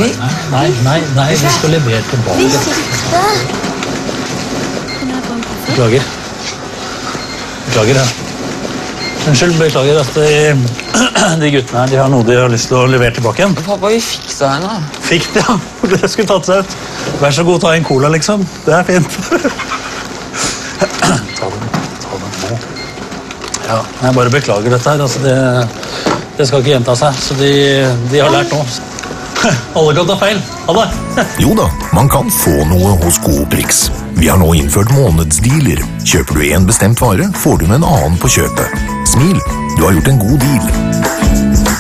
Nei, vi skal levere tilbake. Vi fikk det. Beklager, ja. Unnskyld, beklager at de guttene her, de har noe de har lyst til å levere tilbake igjen. Pappa, vi fikk det her nå. Fikk det, ja. Det skulle tatt seg ut. Vær så god, ta en cola, liksom. Det er fint. Ta den nå. Ja, jeg bare beklager dette her. Altså, det skal ikke gjenta seg, så de har lært nå. Alle kan ta feil. Ha det. Jo da, man kan få noe hos Coop Rix. Vi har nå innført månedsdealer. Kjøper du en bestemt vare, får du med en annen på kjøpet. Smil, du har gjort en god deal.